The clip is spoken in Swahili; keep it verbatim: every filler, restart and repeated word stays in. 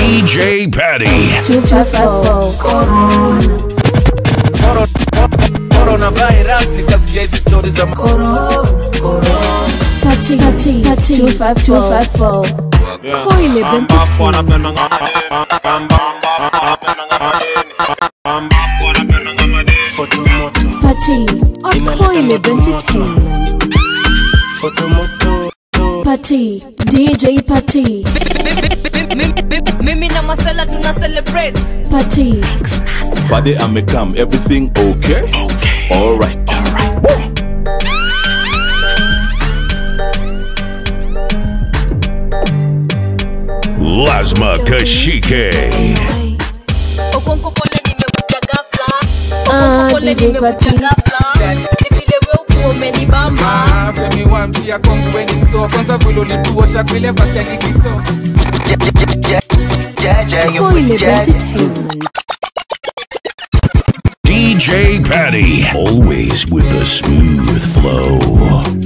D J Patty. two five four. Corona. Coronavirus, ikasikia hizi stories za corona. Corona. Patty, Patty, Patty. two five two five four. Coile Entertainment. Patty on Coile Entertainment. Patty, D J Patty. Mimi na Masela tuna celebrate. Patty. Friday I may come, everything okay? Okay. Alright. Alright. Lazma Kashike. Okonko pole nimekuja ghafla. Ah, Pole D J nimekuja Patty. ghafla. Ni vile wewe uko umenibamba. Femi wampia kongo weni so kwanza vile ulituosha vile basi angikiso. Coile Entertainment. D J Patty, always with a smooth flow.